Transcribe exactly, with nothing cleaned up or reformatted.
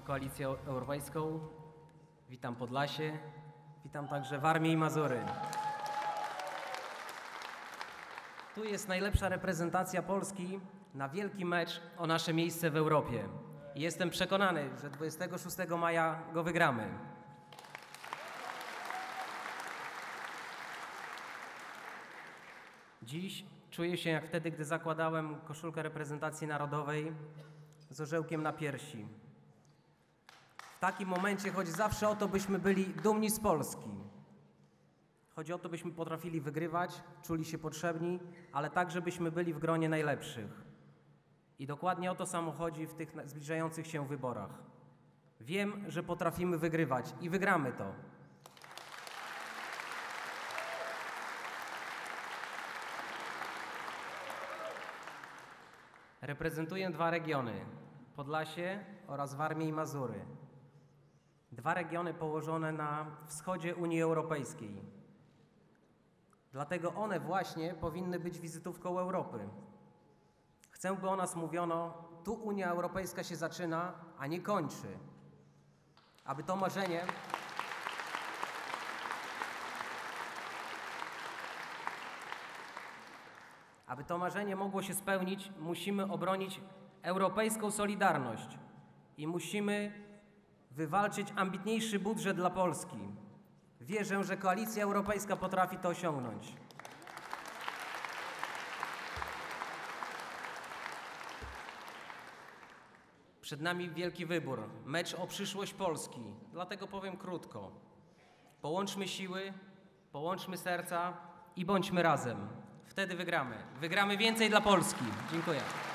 Koalicję Europejską, witam Podlasie, witam także Warmię i Mazury. Tu jest najlepsza reprezentacja Polski na wielki mecz o nasze miejsce w Europie. I jestem przekonany, że dwudziestego szóstego maja go wygramy. Dziś czuję się jak wtedy, gdy zakładałem koszulkę reprezentacji narodowej z orzełkiem na piersi. W takim momencie chodzi zawsze o to, byśmy byli dumni z Polski. Chodzi o to, byśmy potrafili wygrywać, czuli się potrzebni, ale tak, żebyśmy byli w gronie najlepszych. I dokładnie o to samo chodzi w tych zbliżających się wyborach. Wiem, że potrafimy wygrywać i wygramy to. Reprezentuję dwa regiony, Podlasie oraz Warmię i Mazury. Dwa regiony położone na wschodzie Unii Europejskiej. Dlatego one właśnie powinny być wizytówką Europy. Chcę, by o nas mówiono, tu Unia Europejska się zaczyna, a nie kończy. Aby to marzenie... Aby to marzenie mogło się spełnić, musimy obronić europejską solidarność i musimy wywalczyć ambitniejszy budżet dla Polski. Wierzę, że Koalicja Europejska potrafi to osiągnąć. Przed nami wielki wybór, mecz o przyszłość Polski, dlatego powiem krótko. Połączmy siły, połączmy serca i bądźmy razem. Wtedy wygramy. Wygramy więcej dla Polski. Dziękuję.